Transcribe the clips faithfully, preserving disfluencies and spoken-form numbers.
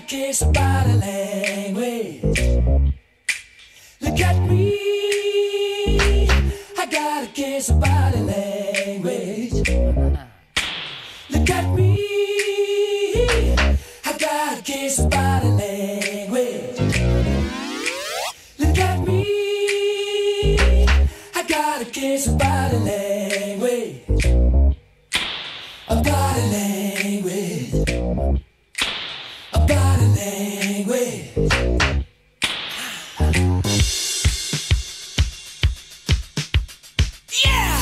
kiss a body language. Look at me, I got a kiss a body language. Look at me, I got a kiss a body language. Look at me, I got a kiss a body language. A body language. A body language. Yeah!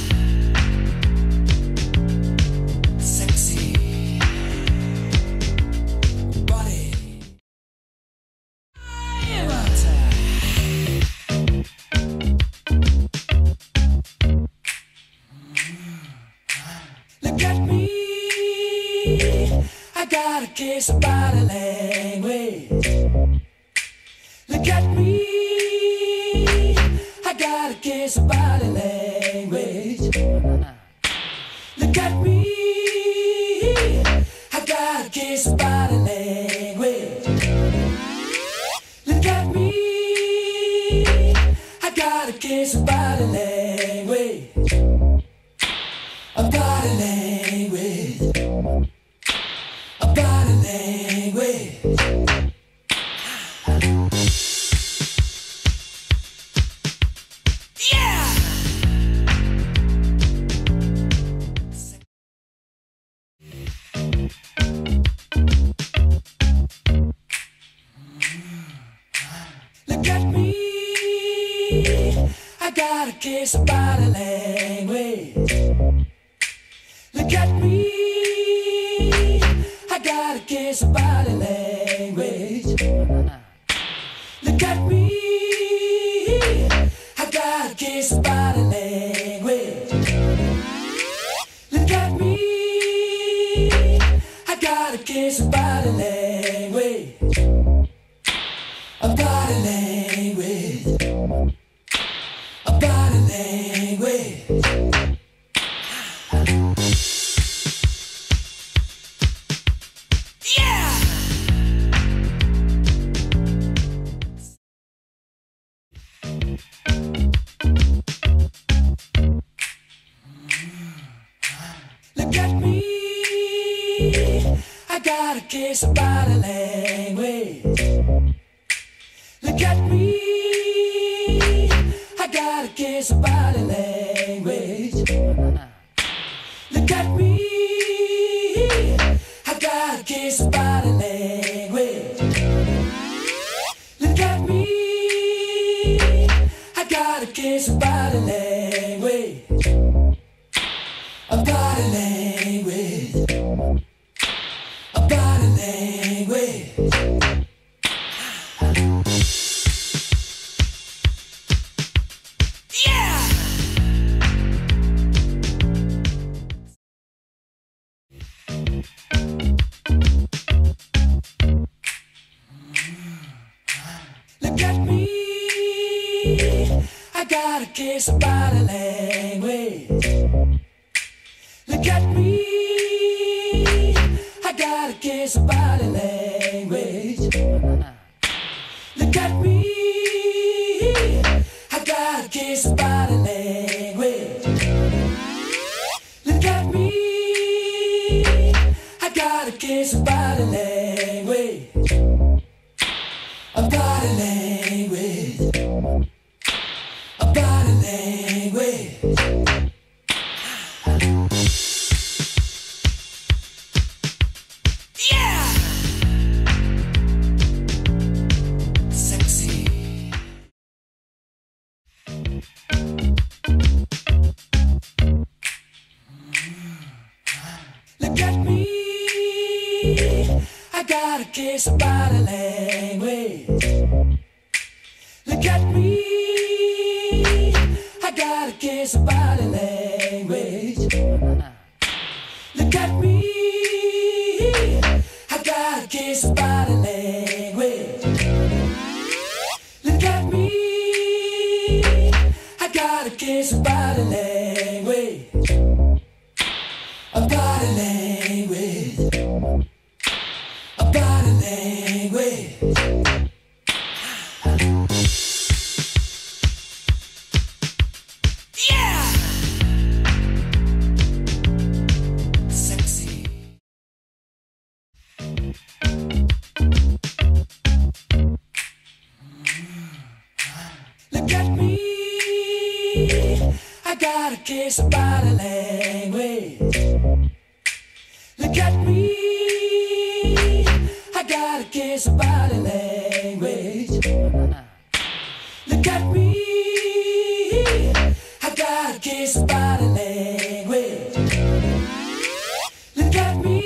Sexy body. Look at me, I got a kiss a body language. Look at me, I got a kiss a body language. Look at me, I got a kiss a body language. Look at me, I got a kiss a body language. A body language. A body language. Yeah! Look at me, I got a kiss a body language. Look at me, I got a kiss a body language. Look at me, I got a kiss a body language. Look at me, I got a kiss a body language. A body language. A body language. Yeah! Look at me, I got a kiss a body language. Look at me, I got a kiss a body language. Look at me, I got a kiss a body language. Look at me, I got a kiss a body language. A body language. A body language. Yeah! Look at me, I got a kiss a body language. Look at me, I got a kiss a body language. Look at me, I got a kiss a body language. Look at me, I got a kiss a body language. A body language. A body language. Yeah! Sexy. Look at me, I got a kiss a body language. Look at me, I got a kiss a body language. Look at me, I got a kiss a body language. Look at me, I got a kiss a body language. A body language. A body language. I got a case of body language. Look at me, I got a case of body language. Look at me, I got a case of body language. Look at me,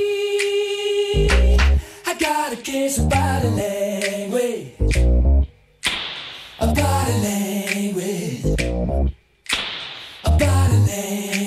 I got a case of body language. A body language. A body language.